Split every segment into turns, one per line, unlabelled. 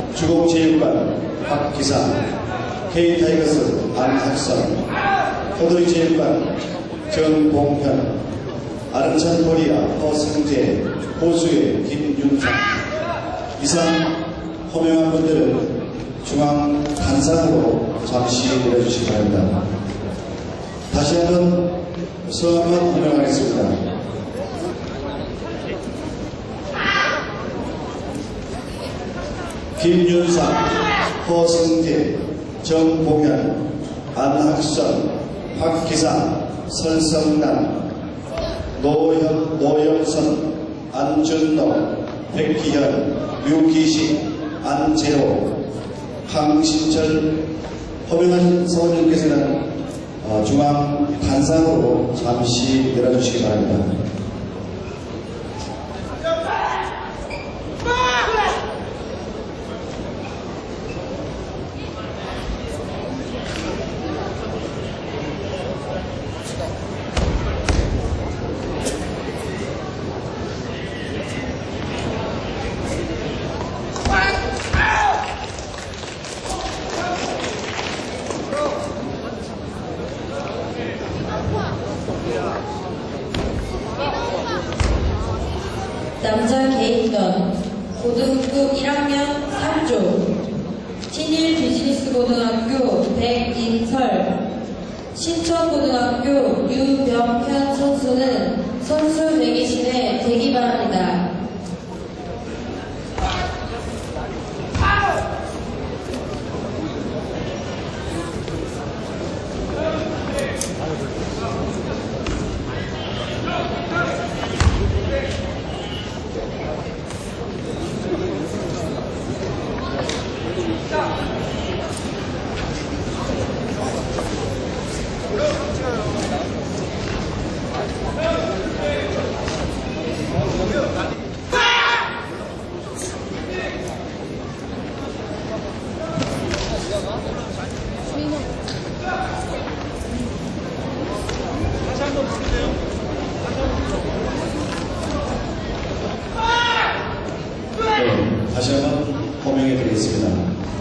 주공체육관 박기상, K타이거스 안학선, 호돌이체육관 정봉현, 아름찬코리아 허승재, 고수의 김윤상. 이상 호명한 분들은 중앙 단상으로 잠시 내려주시기 바랍니다. 다시 한번 성함을 호명하겠습니다. 김윤상, 허승재, 정봉현, 안학선, 박기상, 설성난, 노영선, 안준노, 백기현, 유기식, 안재호, 황신철. 호명한 성우님께서는 중앙 단상으로 잠시 내려주시기 바랍니다.
남자 개인전 고등부 1학년 3조 신일 비즈니스고등학교 백인설, 신천고등학교 유병현 선수는 선수 대기실에 대기 바랍니다.
다시 한번 호명해 드리겠습니다.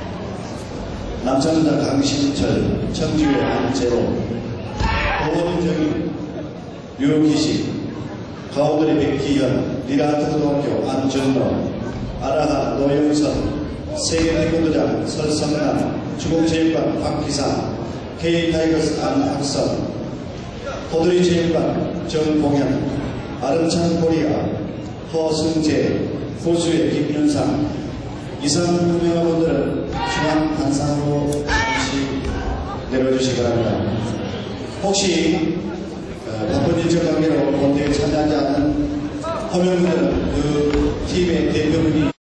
남천자 강신철, 청주의 안재호, 고원정희, 류기식, 가오돌이 백기현, 리라트고등학교 안준노, 아라하 노영선, 세계태권도장 설성남, 주공체육관 박기상, K타이거스 안학선, 호돌이체육관 정봉현, 아름찬코리아 허승재, 고수의 김윤상. 이상 유명한 분들은 중앙 단상으로 잠시 내려주시기 바랍니다. 혹시 바쁜 일정 관계로 본대에 참여하지 않은 호명분들은 그 팀의 대표분이